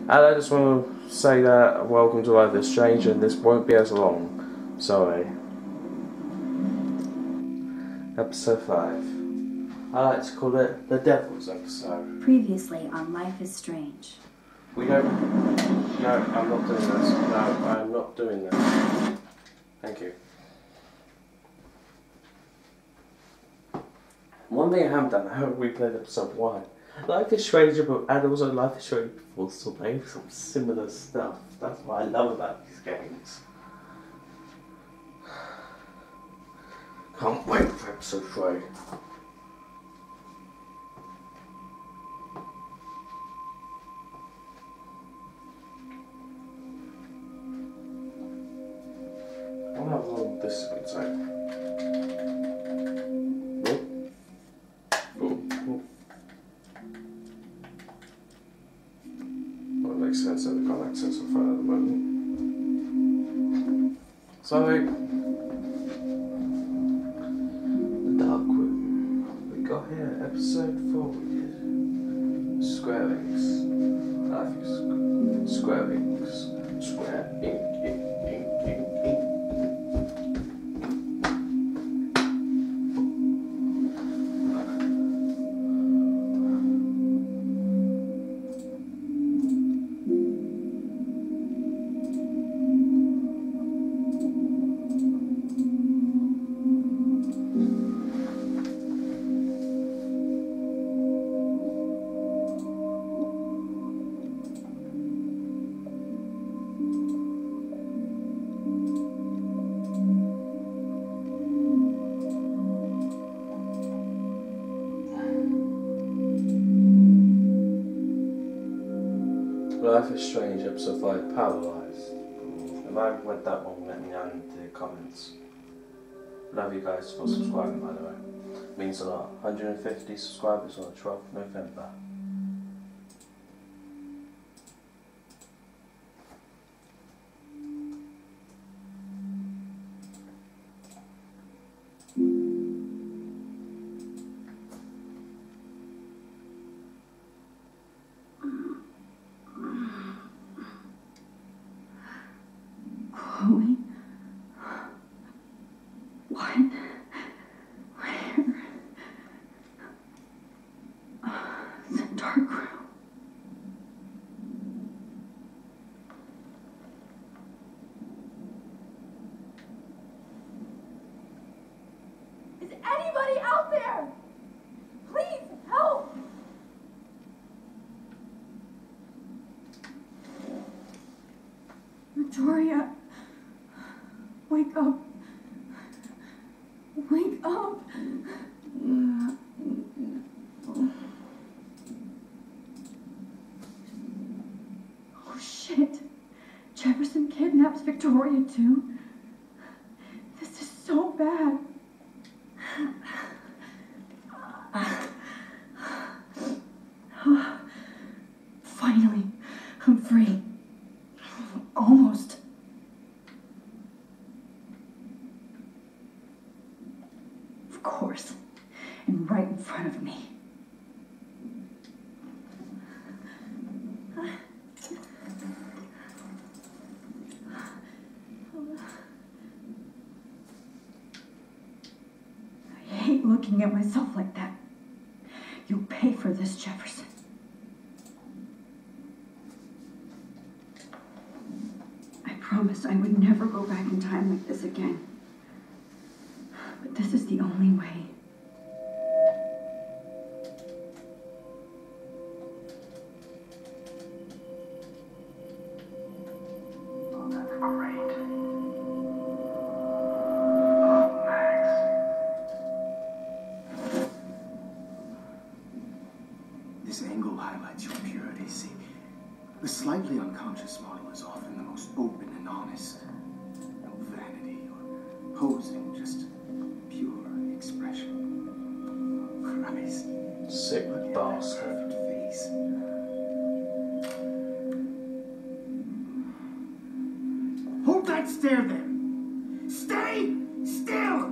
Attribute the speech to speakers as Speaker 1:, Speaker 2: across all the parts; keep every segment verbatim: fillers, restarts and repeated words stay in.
Speaker 1: And I just want to say that welcome to Life is Strange, and this won't be as long. Sorry. Episode five. I like to call it the Devil's episode.
Speaker 2: Previously on Life is Strange.
Speaker 1: We don't... No, I'm not doing this. No, I'm not doing this. Thank you. One thing I haven't done, I haven't replayed episode one. Life is Strange, but and also Life is Strange before some maybe some similar stuff. That's what I love about these games. Can't wait for episode three. I wonder how long this is going to take. Sense that we can't access the front at the moment. So, the Dark Room. We got here episode four. We did Square Links. I think Square Links. Square ink, ink, ink, ink, ink. Life is Strange, episode five, Paralyzed. If I read that one, let me know in the comments. Love you guys for subscribing, by the way. It means a lot. one hundred fifty subscribers on the twelfth of November.
Speaker 2: Chloe? What? Where? Uh, the dark room. Is anybody out there? Please help! Victoria. Wake up. Wake up. Oh shit. Jefferson kidnaps Victoria too. This is so bad. Finally, I'm free. Almost. Of course, and right in front of me. I hate looking at myself like that. You'll pay for this, Jefferson. I promised I would never go back in time like this again. But this is the only way.
Speaker 3: Oh, that's great. Oh, Max.
Speaker 4: This angle highlights your purity. See, the slightly unconscious model is often the most open and honest. No vanity or posing, just pure expression. Christ.
Speaker 1: Sick bastard.
Speaker 4: Perfect face. Hold that stare there. Stay still.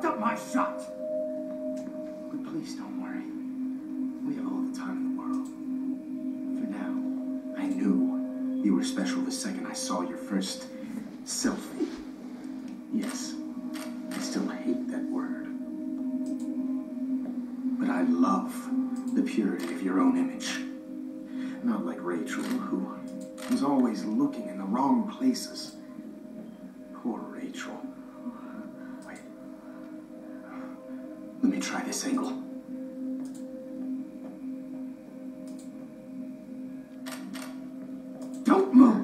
Speaker 4: fucked up my shot! But please don't worry. We have all the time in the world. For now, I knew you were special the second I saw your first selfie. Yes, I still hate that word. But I love the purity of your own image. Not like Rachel, who was always looking in the wrong places. Poor Rachel. Wait. Let me try this angle. Don't move!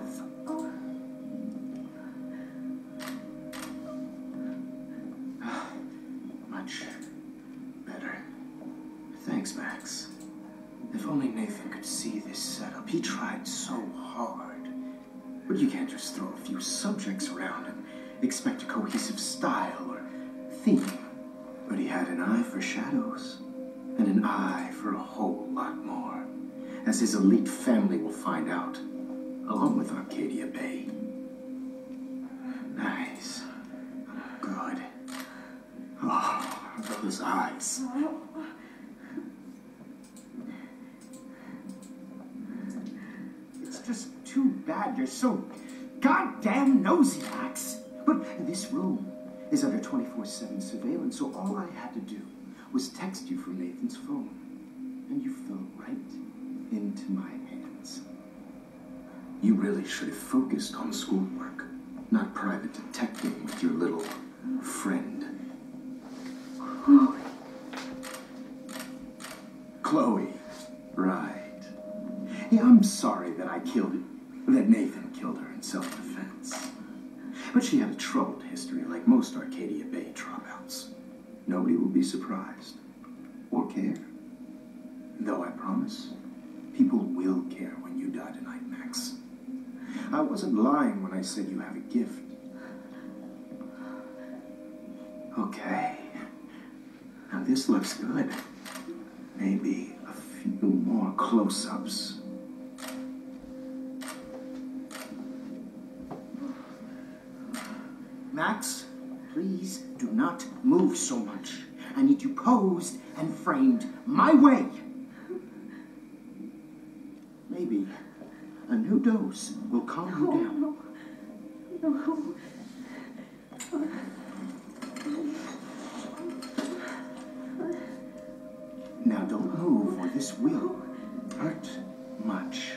Speaker 4: Much better. Thanks, Max. If only Nathan could see this setup. He tried so hard. But you can't just throw a few subjects around and expect a cohesive style or theme. But he had an eye for shadows, and an eye for a whole lot more, as his elite family will find out, along with Arcadia Bay. Nice. Good. Oh, those eyes. It's just too bad you're so goddamn nosy, Max. But this room is under twenty-four seven surveillance, so all I had to do was text you from Nathan's phone. And you fell right into my hands. You really should have focused on schoolwork, not private detecting with your little friend.
Speaker 2: Chloe.
Speaker 4: Chloe, right. Yeah, I'm sorry that I killed it, that Nathan killed her in self-defense. But she had a troubled history like most Arcadia Bay dropouts. Nobody will be surprised or care. Though I promise, people will care when you die tonight, Max. I wasn't lying when I said you have a gift. Okay. Now this looks good. Maybe a few more close-ups. Max, please do not move so much. I need you posed and framed my way. Maybe a new dose will calm you down.
Speaker 2: No, no.
Speaker 4: Now don't move or this will hurt much.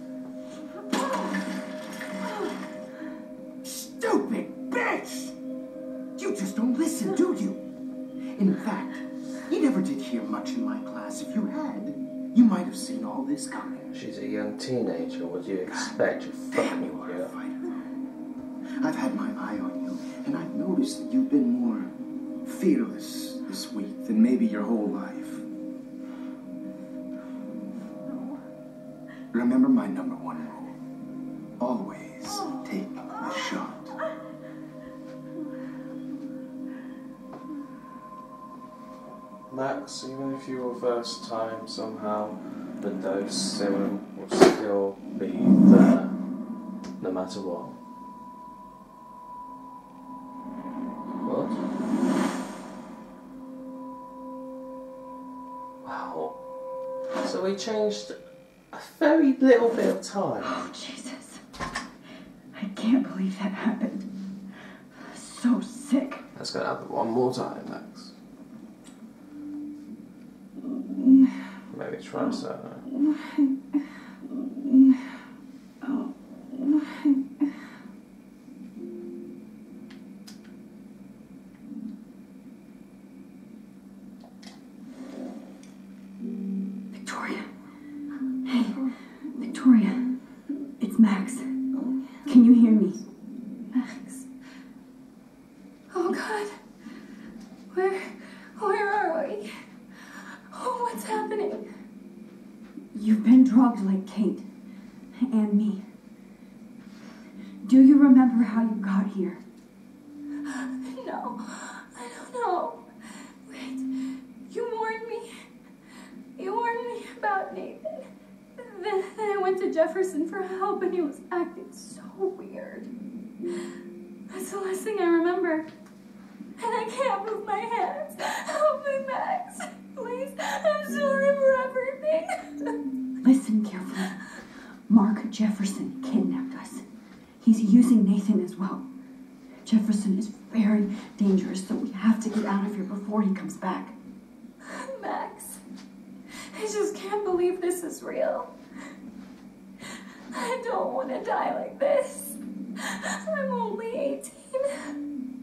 Speaker 4: Stupid bitch! You just don't listen, do you? In fact, you never did hear much in my class. If you had, you might have seen all this coming.
Speaker 1: She's a young teenager. What do you expect? You
Speaker 4: Damn,
Speaker 1: fucking
Speaker 4: you are a
Speaker 1: idiot.
Speaker 4: fighter. I've had my eye on you, and I've noticed that you've been more fearless this week than maybe your whole life. Remember my number one rule. Always take the shot.
Speaker 1: Max, even if you reverse time somehow, the dose serum will still be there, no matter what. What? Wow. So we changed a very little bit of time.
Speaker 2: Oh, Jesus. I can't believe that happened. So sick.
Speaker 1: That's gonna happen one more time, Max. Maybe try to start now.
Speaker 2: Oh. Victoria. Hey, Victoria. It's Max. Can you hear me?
Speaker 5: Max. Oh God. Where, where are we? Oh, what's happening?
Speaker 2: You've been drugged like Kate and me. Do you remember how you got here?
Speaker 5: No, I don't know. Wait, you warned me. You warned me about Nathan. Then, then I went to Jefferson for help and he was acting so weird. That's the last thing I remember. and I can't move my hands. Help me, Max. Please, I'm sorry for everything.
Speaker 2: Listen carefully. Mark Jefferson kidnapped us. He's using Nathan as well. Jefferson is very dangerous, so we have to get out of here before he comes back.
Speaker 5: Max, I just can't believe this is real. I don't want to die like this. I'm only eighteen.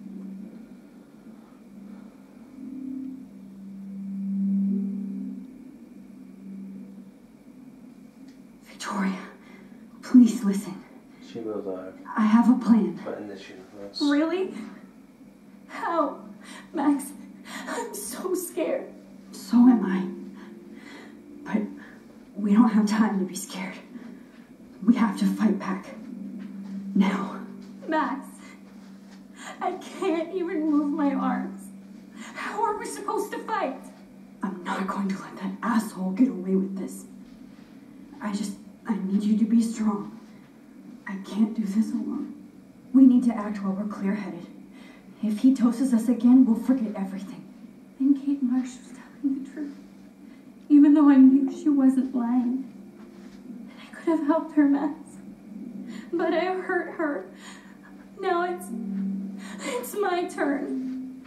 Speaker 2: Victoria, please listen.
Speaker 1: She will die.
Speaker 2: I have a plan.
Speaker 1: But in this universe.
Speaker 5: Really? How? Max, I'm so scared.
Speaker 2: So am I. But we don't have time to be scared. We have to fight back. Now.
Speaker 5: Max, I can't even move my arms. How are we supposed to fight?
Speaker 2: I'm not going to let that asshole get away with this. I just, I need you to be strong. I can't do this alone. We need to act while we're clear-headed. If he doses us again, we'll forget everything.
Speaker 5: And Kate Marsh was telling the truth. Even though I knew she wasn't lying. And I could have helped her, Max. But I hurt her. Now it's... it's my turn.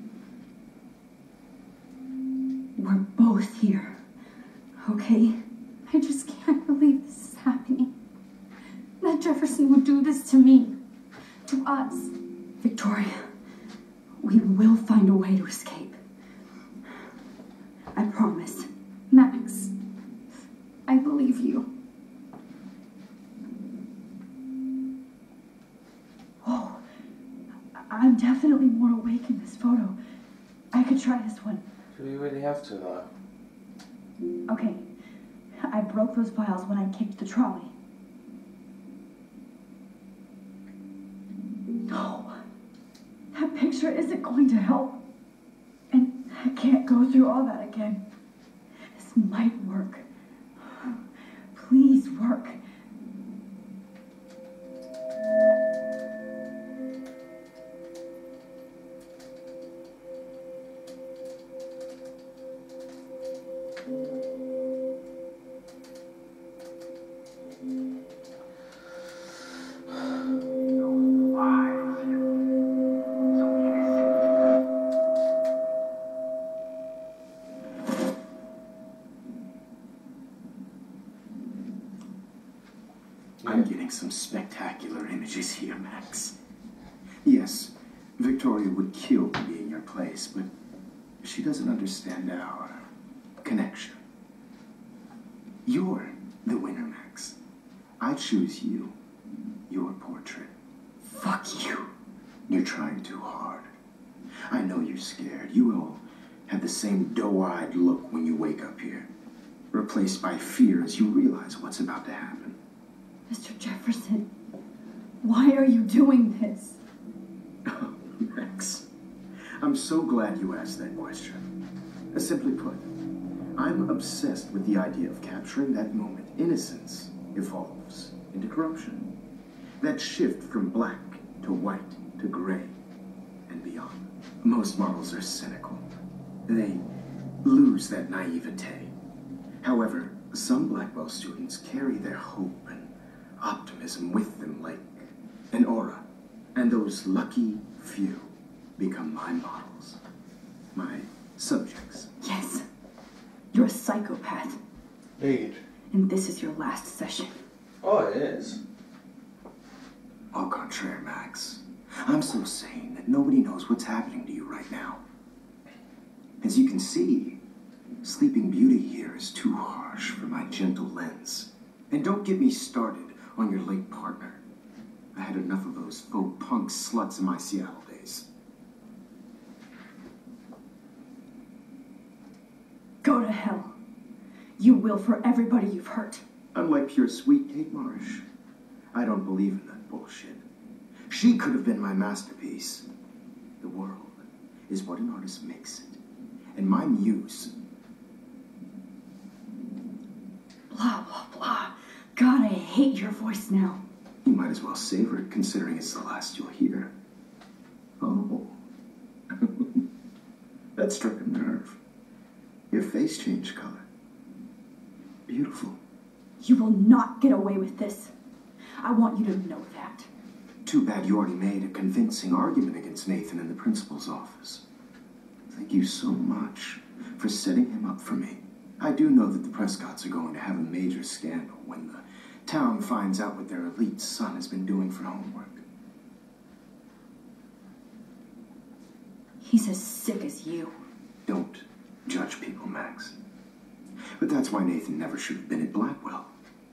Speaker 2: We're both here. Okay?
Speaker 5: I just can't believe this is happening. That Jefferson would do this to me. To us.
Speaker 2: Victoria, we will find a way to escape. I promise.
Speaker 5: Max, I believe you.
Speaker 2: Oh, I'm definitely more awake in this photo. I could try this one.
Speaker 1: Do we really have to, though?
Speaker 2: Okay. I broke those files when I kicked the trolley. No. That picture isn't going to help. And I can't go through all that again. This might work. Please work.
Speaker 4: I'm getting some spectacular images here, Max. Yes, Victoria would kill to be in your place, but she doesn't understand our connection. You're the winner, Max. I choose you. Your portrait.
Speaker 2: Fuck you.
Speaker 4: You're trying too hard. I know you're scared. You all have the same doe-eyed look when you wake up here, replaced by fear as you realize what's about to happen.
Speaker 2: Mister Jefferson, why are you doing this?
Speaker 4: Oh, Max, I'm so glad you asked that question. Uh, Simply put, I'm obsessed with the idea of capturing that moment innocence evolves into corruption. That shift from black to white to gray and beyond. Most models are cynical. They lose that naivete. However, some Blackwell students carry their hope and optimism with them like an aura. And those lucky few become my models. My subjects.
Speaker 2: Yes. You're a psychopath.
Speaker 1: Indeed.
Speaker 2: And this is your last session.
Speaker 1: Oh, it is.
Speaker 4: Au contraire, Max. I'm so sane that nobody knows what's happening to you right now. As you can see, Sleeping Beauty here is too harsh for my gentle lens. And don't get me started on your late partner. I had enough of those faux punk sluts in my Seattle days.
Speaker 2: Go to hell. You will for everybody you've hurt.
Speaker 4: Unlike pure sweet Kate Marsh, I don't believe in that bullshit. She could have been my masterpiece. The world is what an artist makes it. And my muse...
Speaker 2: Blah, blah, blah. God, I hate your voice now.
Speaker 4: You might as well savor it, considering it's the last you'll hear. Oh, That struck a nerve. Your face changed color. Beautiful.
Speaker 2: You will not get away with this. I want you to know that.
Speaker 4: Too bad you already made a convincing argument against Nathan in the principal's office. Thank you so much for setting him up for me. I do know that the Prescotts are going to have a major scandal when the town finds out what their elite son has been doing for homework.
Speaker 2: He's as sick as you.
Speaker 4: Don't judge people, Max. But that's why Nathan never should have been at Blackwell.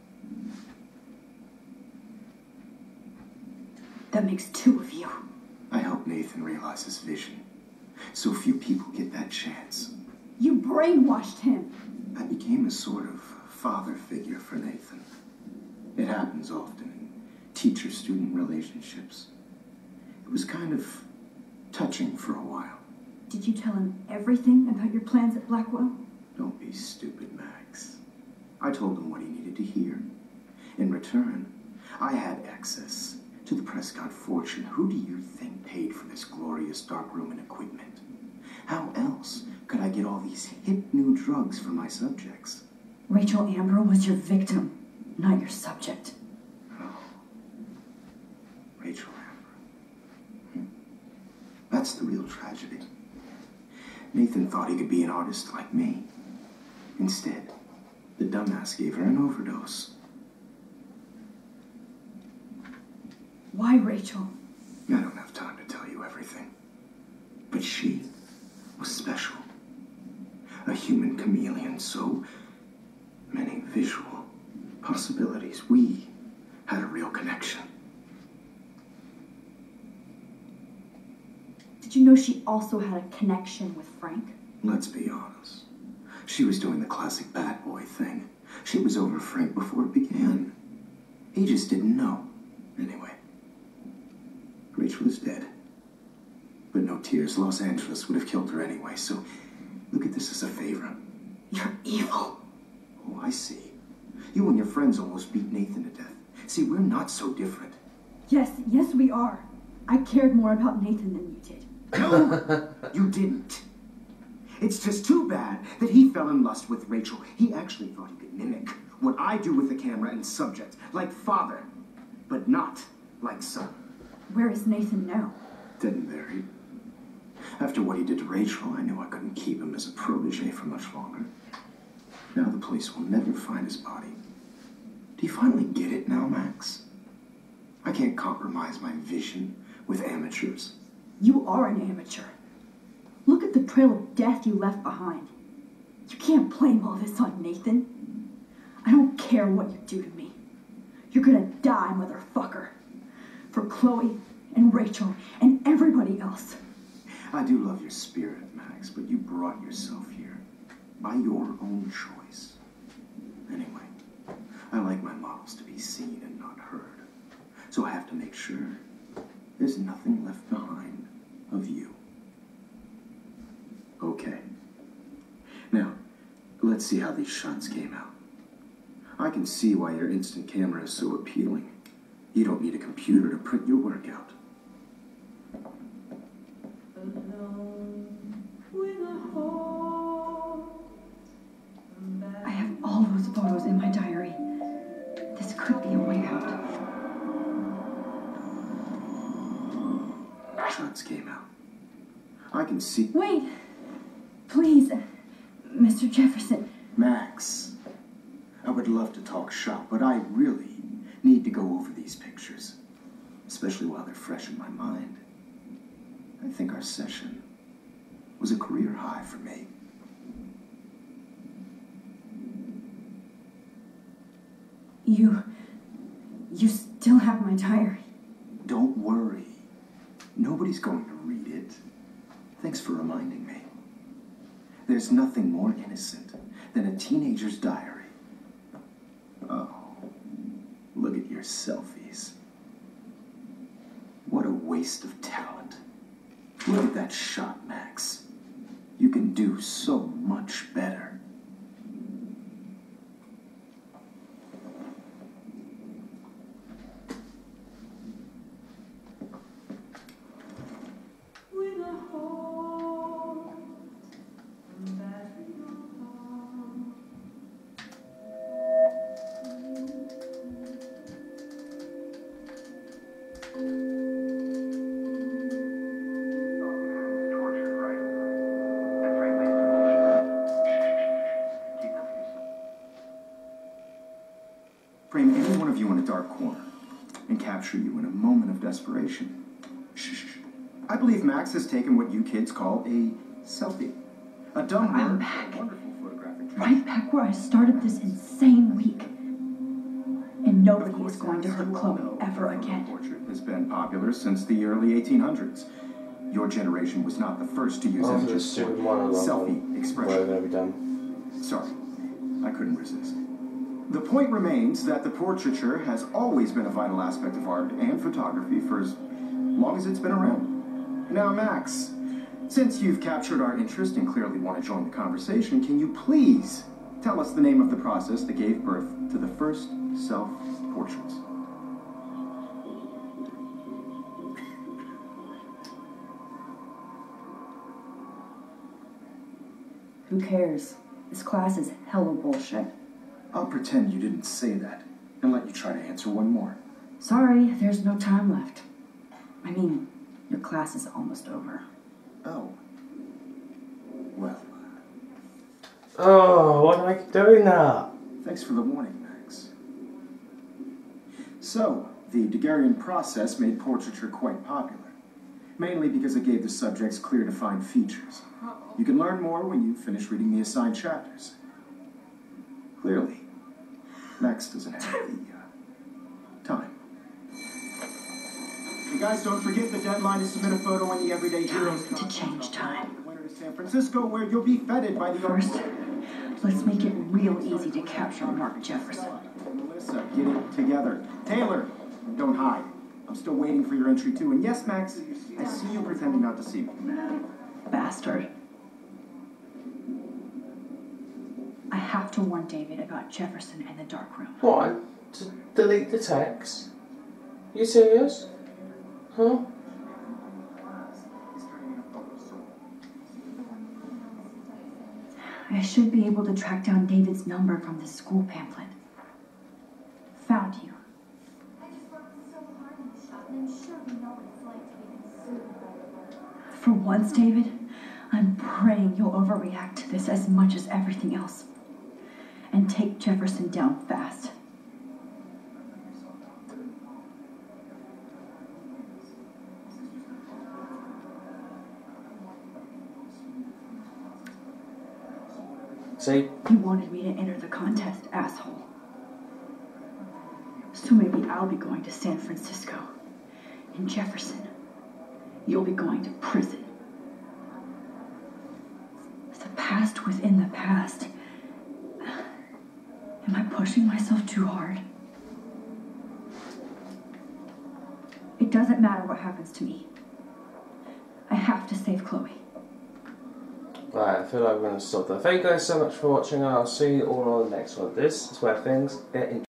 Speaker 2: That makes two of you.
Speaker 4: I helped Nathan realize his vision. So few people get that chance.
Speaker 2: You brainwashed him.
Speaker 4: I became a sort of father figure for Nathan. It happens often in teacher-student relationships. It was kind of touching for a while.
Speaker 2: Did you tell him everything about your plans at Blackwell?
Speaker 4: Don't be stupid, Max. I told him what he needed to hear. In return, I had access to the Prescott fortune. Who do you think paid for this glorious darkroom and equipment? How else could I get all these hip new drugs for my subjects?
Speaker 2: Rachel Amber was your victim, not your subject.
Speaker 4: Oh. Rachel Amber. Hmm. That's the real tragedy. Nathan thought he could be an artist like me. Instead, the dumbass gave her an overdose.
Speaker 2: Why, Rachel?
Speaker 4: I don't have time to tell you everything. But she was special. A human chameleon, so many visual possibilities. We had a real connection.
Speaker 2: Did you know she also had a connection with Frank?
Speaker 4: Let's be honest. She was doing the classic bad boy thing. She was over Frank before it began. He just didn't know. Anyway, Rachel is dead. But no tears. Los Angeles would have killed her anyway, so look at this as a favor.
Speaker 2: You're evil.
Speaker 4: Oh, I see. You and your friends almost beat Nathan to death. See, we're not so different.
Speaker 2: Yes, yes we are. I cared more about Nathan than you did.
Speaker 4: No, you didn't. It's just too bad that he fell in lust with Rachel. He actually thought he could mimic what I do with the camera and subject, like father, but not like son.
Speaker 2: Where is Nathan now?
Speaker 4: Dead and buried. After what he did to Rachel, I knew I couldn't keep him as a protege for much longer. Now the police will never find his body. Do you finally get it now, Max? I can't compromise my vision with amateurs.
Speaker 2: You are an amateur. Look at the trail of death you left behind. You can't blame all this on Nathan. I don't care what you do to me. You're gonna die, motherfucker. For Chloe and Rachel and everybody else.
Speaker 4: I do love your spirit, Max, but you brought yourself here by your own choice. Anyway, I like my models to be seen and not heard. So I have to make sure there's nothing left behind of you. Okay. Now, let's see how these shots came out. I can see why your instant camera is so appealing. You don't need a computer to print your work out.
Speaker 2: I have all those photos in my diary. This could be a way out.
Speaker 4: Shots came out. I can see...
Speaker 2: Wait! Please, Mister Jefferson.
Speaker 4: Max, I would love to talk shop, but I really need to go over these pictures, especially while they're fresh in my mind. I think our session was a career high for me.
Speaker 2: You... you still have my diary.
Speaker 4: Don't worry. Nobody's going to read it. Thanks for reminding me. There's nothing more innocent than a teenager's diary. Oh, look at your selfies. What a waste of talent. Look at that shot, Max. You can do so much better. dark corner and capture you in a moment of desperation. Shh, shh, shh. I believe Max has taken what you kids call a selfie. A dumb
Speaker 2: I'm
Speaker 4: word,
Speaker 2: back.
Speaker 4: a wonderful photographic trick.
Speaker 2: Right back where I started this insane week. And
Speaker 4: Of
Speaker 2: nobody
Speaker 4: course,
Speaker 2: is going to
Speaker 4: as
Speaker 2: hurt
Speaker 4: you all
Speaker 2: Chloe
Speaker 4: know,
Speaker 2: ever
Speaker 4: the photo
Speaker 2: again.
Speaker 4: portrait has been popular since the early eighteen hundreds. Your generation was not the first to use
Speaker 1: After the
Speaker 4: images for
Speaker 1: stupid monologue
Speaker 4: selfie
Speaker 1: on where
Speaker 4: expression.
Speaker 1: they're going to be done.
Speaker 4: Sorry, I couldn't resist. The point remains that the portraiture has always been a vital aspect of art and photography for as long as it's been around. Now, Max, since you've captured our interest and clearly want to join the conversation, can you please tell us the name of the process that gave birth to the first self-portraits?
Speaker 2: Who cares? This class is hella bullshit.
Speaker 4: I'll pretend you didn't say that and let you try to answer one more.
Speaker 2: Sorry, there's no time left. I mean, your class is almost over.
Speaker 4: Oh. Well,
Speaker 1: Oh, why am I doing that?
Speaker 4: thanks for the warning, Max. So, the Daguerrean process made portraiture quite popular, mainly because it gave the subjects clear defined features. You can learn more when you finish reading the assigned chapters. Clearly, Max doesn't have the uh, time. You guys don't forget the deadline to submit a photo on the Everyday Heroes
Speaker 2: Time to change time.
Speaker 4: Winter to San Francisco, where you'll be feted by the
Speaker 2: First, let's make it real easy to capture Mark Jefferson.
Speaker 4: Melissa, get it together. Taylor, don't hide. I'm still waiting for your entry too. And yes, Max, I see you pretending not to see me.
Speaker 2: Bastard. I have to warn David about Jefferson and the dark room.
Speaker 1: What? To delete the text? You serious? Huh?
Speaker 2: I should be able to track down David's number from the school pamphlet. Found you.
Speaker 5: I just worked so hard in the shop, and I'm sure we know what it's like to be consumed.
Speaker 2: For once, David, I'm praying you'll overreact to this as much as everything else. And take Jefferson down fast.
Speaker 1: See?
Speaker 2: You wanted me to enter the contest, asshole. So maybe I'll be going to San Francisco. And Jefferson, you'll be going to prison. The past within the past. Am I pushing myself too hard? It doesn't matter what happens to me. I have to save Chloe.
Speaker 1: Right, I feel like we're going to stop there. Thank you guys so much for watching, and I'll see you all on the next one. This is where things get interesting.